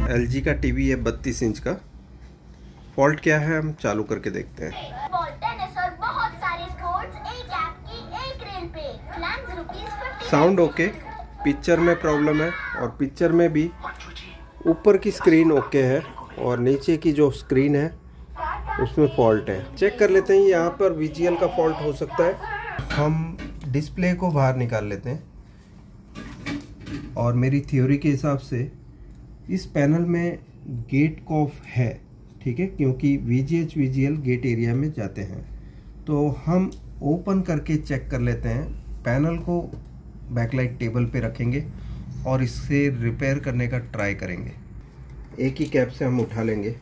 LG का TV है 32 inch का। फॉल्ट क्या है हम चालू करके देखते हैं। बहुत सारे स्पोर्ट्स, एक ऐप की एक रेल पे ₹50 साउंड ओके, पिक्चर में प्रॉब्लम है और पिक्चर में भी ऊपर की स्क्रीन ओके है और नीचे की जो स्क्रीन है उसमें फॉल्ट है। चेक कर लेते हैं, यहाँ पर VGL का फॉल्ट हो सकता है। हम डिस्प्ले को बाहर निकाल लेते हैं और मेरी थ्योरी के हिसाब से इस पैनल में गेट कॉफ है, ठीक है, क्योंकि VGH VGL गेट एरिया में जाते हैं। तो हम ओपन करके चेक कर लेते हैं। पैनल को बैकलाइट टेबल पे रखेंगे और इससे रिपेयर करने का ट्राई करेंगे। एक ही कैप से हम उठा लेंगे।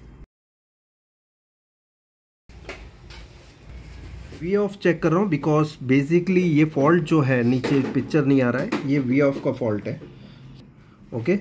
वी ऑफ चेक कर रहा हूँ बिकॉज बेसिकली ये फॉल्ट जो है, नीचे पिक्चर नहीं आ रहा है, ये वी ऑफ का फॉल्ट है। ओके,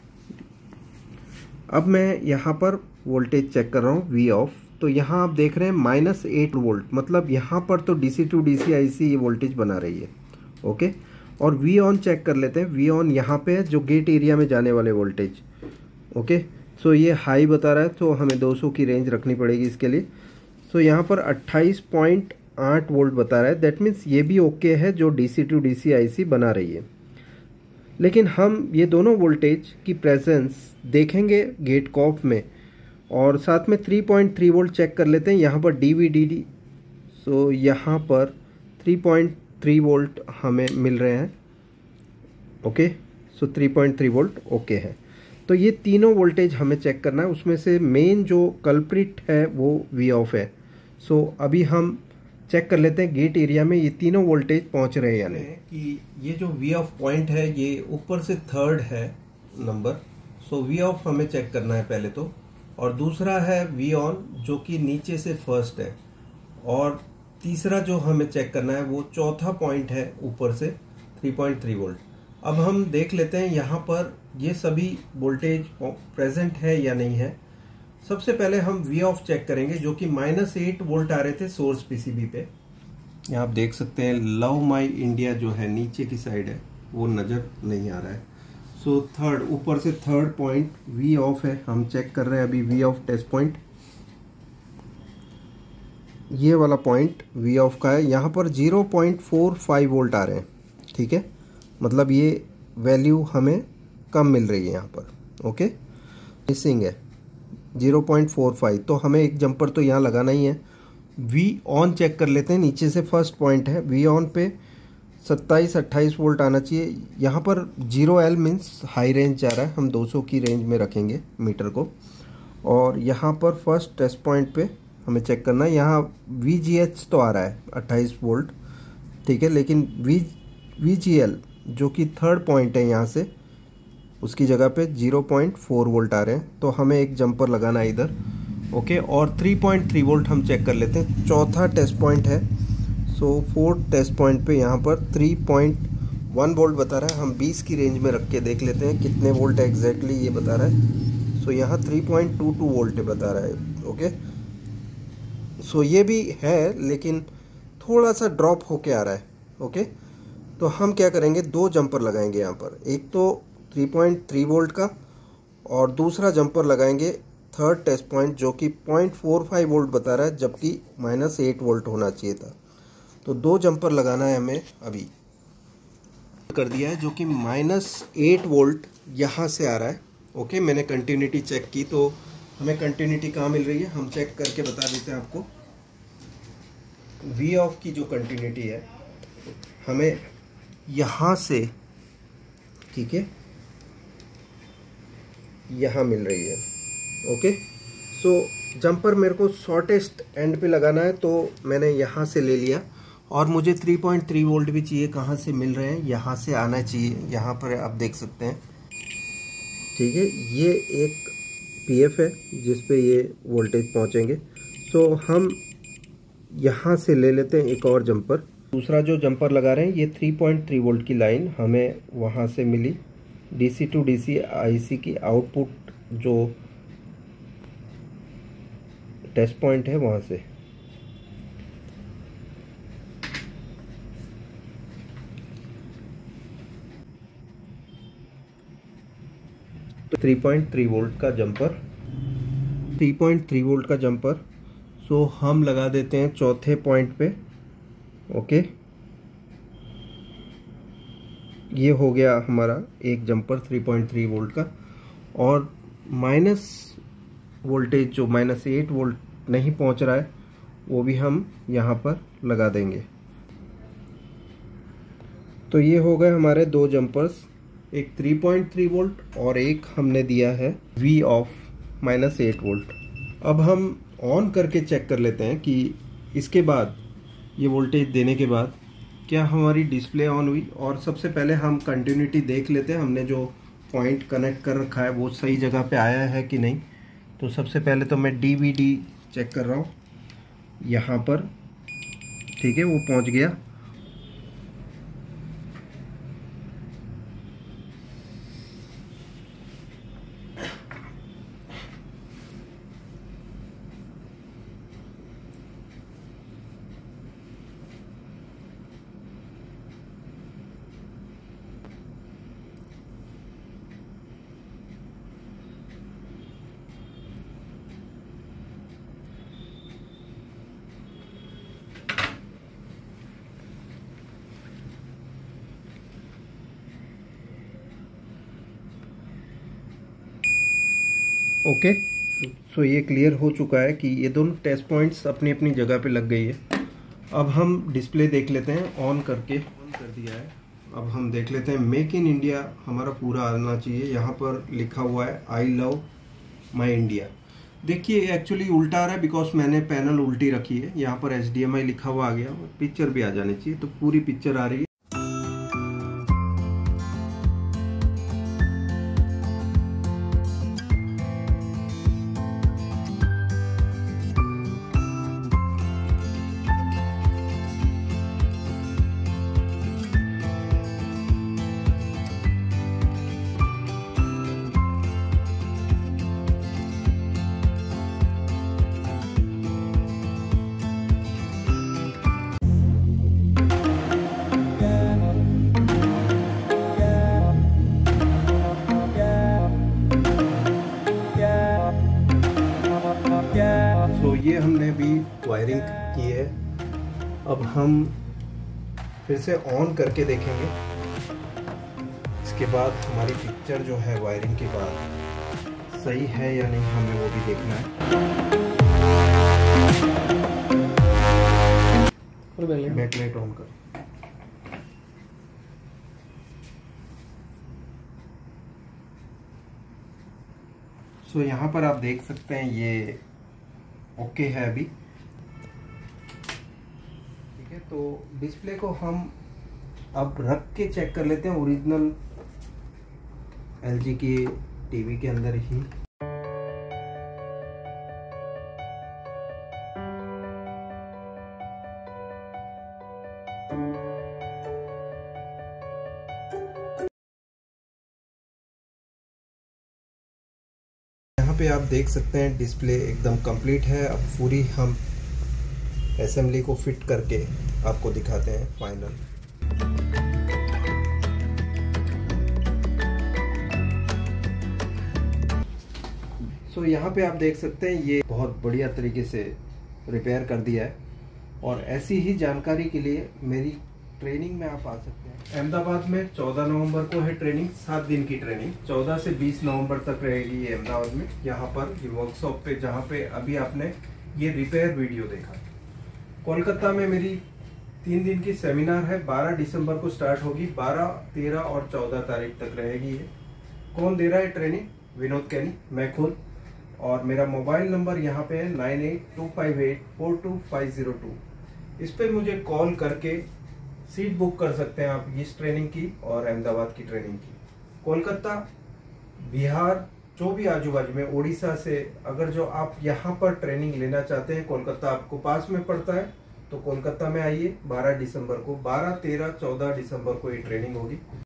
अब मैं यहाँ पर वोल्टेज चेक कर रहा हूँ वी ऑफ। तो यहाँ आप देख रहे हैं -8 वोल्ट, मतलब यहाँ पर तो DC टू DC IC ये वोल्टेज बना रही है। ओके, और वी ऑन चेक कर लेते हैं। वी ऑन यहाँ पे है, जो गेट एरिया में जाने वाले वोल्टेज। ओके, सो ये हाई बता रहा है, तो हमें 200 की रेंज रखनी पड़ेगी इसके लिए। सो यहाँ पर 28.8 वोल्ट बता रहा है। दैट मीन्स ये भी ओके है, जो DC टू DC IC बना रही है। लेकिन हम ये दोनों वोल्टेज की प्रेजेंस देखेंगे गेट कॉफ में, और साथ में 3.3 वोल्ट चेक कर लेते हैं यहाँ पर DVDD। सो यहाँ पर 3.3 वोल्ट हमें मिल रहे हैं। ओके, सो 3.3 वोल्ट ओके है। तो ये तीनों वोल्टेज हमें चेक करना है, उसमें से मेन जो कल्प्रिट है वो वी ऑफ है। सो अभी हम चेक कर लेते हैं गेट एरिया में ये तीनों वोल्टेज पहुंच रहे हैं या नहीं। कि ये जो वी ऑफ पॉइंट है ये ऊपर से 3rd है नंबर। सो वी ऑफ हमें चेक करना है पहले तो, और दूसरा है वी ऑन जो कि नीचे से 1st है, और तीसरा जो हमें चेक करना है वो चौथा पॉइंट है ऊपर से 3.3 वोल्ट। अब हम देख लेते हैं यहाँ पर ये सभी वोल्टेज प्रेजेंट है या नहीं है। सबसे पहले हम वी ऑफ चेक करेंगे, जो कि -8 वोल्ट आ रहे थे सोर्स पीसीबी पे। यहाँ आप देख सकते हैं लव माई इंडिया जो है नीचे की साइड है, वो नज़र नहीं आ रहा है। सो थर्ड, ऊपर से 3rd पॉइंट वी ऑफ है। हम चेक कर रहे हैं अभी वी ऑफ टेस्ट पॉइंट, ये वाला पॉइंट वी ऑफ का है। यहाँ पर 0.45 वोल्ट आ रहे हैं, ठीक है, मतलब ये वैल्यू हमें कम मिल रही है यहाँ पर। ओके, मिसिंग है 0.45, तो हमें एक जंपर तो यहाँ लगाना ही है। वी ऑन चेक कर लेते हैं, नीचे से 1st पॉइंट है। वी ऑन पे 27-28 वोल्ट आना चाहिए। यहाँ पर 0L मीन्स हाई रेंज जा रहा है, हम 200 की रेंज में रखेंगे मीटर को। और यहाँ पर 1st टेस्ट पॉइंट पे हमें चेक करना है। यहाँ VGH तो आ रहा है 28 वोल्ट, ठीक है, लेकिन VGL जो कि 3rd पॉइंट है यहाँ से, उसकी जगह पे 0.4 वोल्ट आ रहे हैं। तो हमें एक जंपर लगाना है इधर। ओके, और 3.3 वोल्ट हम चेक कर लेते हैं, चौथा टेस्ट पॉइंट है। सो 4th टेस्ट पॉइंट पे यहाँ पर 3.1 वोल्ट बता रहा है। हम 20 की रेंज में रख के देख लेते हैं कितने वोल्ट है एग्जैक्टली ये बता रहा है। सो यहाँ 3.22 वोल्ट बता रहा है। ओके, सो ये भी है लेकिन थोड़ा सा ड्रॉप होके आ रहा है। ओके, तो हम क्या करेंगे, 2 जंपर लगाएंगे यहाँ पर, एक तो 3.3 वोल्ट का और दूसरा जंपर लगाएंगे 3rd टेस्ट पॉइंट जो कि 0.45 वोल्ट बता रहा है, जबकि -8 वोल्ट होना चाहिए था। तो 2 जंपर लगाना है हमें। अभी कर दिया है, जो कि -8 वोल्ट यहाँ से आ रहा है। ओके, मैंने कंटिन्यूटी चेक की तो हमें कंटिन्यूटी कहाँ मिल रही है, हम चेक करके बता देते हैं आपको। वी ऑफ की जो कंटिन्यूटी है हमें यहाँ से, ठीक है, यहाँ मिल रही है। ओके, सो जंपर मेरे को शॉर्टेस्ट एंड पे लगाना है, तो मैंने यहाँ से ले लिया। और मुझे 3.3 वोल्ट भी चाहिए, कहाँ से मिल रहे हैं, यहाँ से आना चाहिए। यहाँ पर आप देख सकते हैं, ठीक है, ये एक PF है जिस पे ये वोल्टेज पहुँचेंगे। तो हम यहाँ से ले लेते हैं एक और जंपर। दूसरा जो जंपर लगा रहे हैं ये 3.3 वोल्ट की लाइन हमें वहाँ से मिली, DC टू DC IC की आउटपुट जो टेस्ट पॉइंट है वहाँ से। तो 3.3 वोल्ट का जंपर, 3.3 वोल्ट का जंपर। सो हम लगा देते हैं चौथे पॉइंट पे। ओके, ये हो गया हमारा एक जंपर 3.3 वोल्ट का। और माइनस वोल्टेज जो -8 वोल्ट नहीं पहुंच रहा है वो भी हम यहाँ पर लगा देंगे। तो ये हो गए हमारे दो जंपर्स, एक 3.3 वोल्ट और एक हमने दिया है V ऑफ -8 वोल्ट। अब हम ऑन करके चेक कर लेते हैं कि इसके बाद ये वोल्टेज देने के बाद क्या हमारी डिस्प्ले ऑन हुई। और सबसे पहले हम कंटिन्यूटी देख लेते हैं, हमने जो पॉइंट कनेक्ट कर रखा है वो सही जगह पे आया है कि नहीं। तो सबसे पहले तो मैं DVD चेक कर रहा हूँ यहाँ पर, ठीक है, वो पहुँच गया। ओके, सो ये क्लियर हो चुका है कि ये दोनों टेस्ट पॉइंट्स अपनी अपनी जगह पे लग गई है। अब हम डिस्प्ले देख लेते हैं, ऑन करके ऑन कर दिया है। अब हम देख लेते हैं मेक इन इंडिया हमारा पूरा आना चाहिए। यहाँ पर लिखा हुआ है आई लव माई इंडिया। देखिए एक्चुअली उल्टा आ रहा है बिकॉज मैंने पैनल उल्टी रखी है। यहाँ पर HDMI लिखा हुआ आ गया, पिक्चर भी आ जानी चाहिए, तो पूरी पिक्चर आ रही है। तो ये हमने भी वायरिंग की है। अब हम फिर से ऑन करके देखेंगे, इसके बाद हमारी पिक्चर जो है वायरिंग के बाद सही है या नहीं, हमें वो भी देखना है। बैकलाइट ऑन कर। सो यहाँ पर आप देख सकते हैं ये ओके है अभी, ठीक है। तो डिस्प्ले को हम अब रख के चेक कर लेते हैं ओरिजिनल LG की टीवी के अंदर ही। यहाँ पे आप देख सकते हैं डिस्प्ले एकदम कंप्लीट है। अब पूरी हम असेंबली को फिट करके आपको दिखाते हैं फाइनल। सो यहाँ पे आप देख सकते हैं ये बहुत बढ़िया तरीके से रिपेयर कर दिया है। और ऐसी ही जानकारी के लिए मेरी ट्रेनिंग में आप आ सकते हैं। अहमदाबाद में 14 नवंबर को है ट्रेनिंग, 7 दिन की ट्रेनिंग। 14 से 20 नवंबर तक रहेगी ये अहमदाबाद में। यहाँ पर ये वर्कशॉप पे जहाँ पे अभी आपने ये रिपेयर वीडियो देखा। कोलकाता में मेरी 3 दिन की सेमिनार है, 12 दिसंबर को स्टार्ट होगी, 12, 13 और 14 तारीख तक रहेगी ये। कौन दे रहा है ट्रेनिंग? विनोद कैनी, मैं खुद। और मेरा मोबाइल नंबर यहाँ पे है 9825842502। इस पर मुझे कॉल करके सीट बुक कर सकते हैं आप इस ट्रेनिंग की और अहमदाबाद की ट्रेनिंग की। कोलकाता, बिहार, जो भी आजू बाजू में, उड़ीसा से अगर जो आप यहाँ पर ट्रेनिंग लेना चाहते हैं, कोलकाता आपको पास में पड़ता है, तो कोलकाता में आइए। 12 दिसंबर को, 12, 13, 14 दिसंबर को ये ट्रेनिंग होगी।